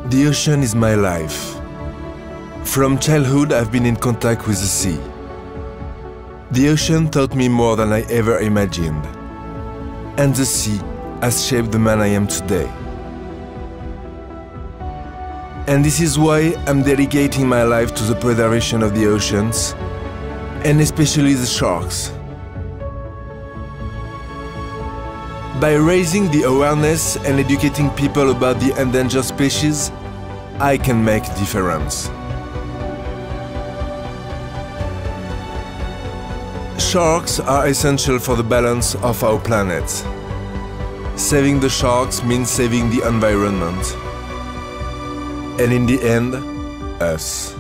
The ocean is my life. From childhood, I've been in contact with the sea. The ocean taught me more than I ever imagined. And the sea has shaped the man I am today. And this is why I'm dedicating my life to the preservation of the oceans, and especially the sharks. By raising the awareness and educating people about the endangered species, I can make a difference. Sharks are essential for the balance of our planet. Saving the sharks means saving the environment. And in the end, us.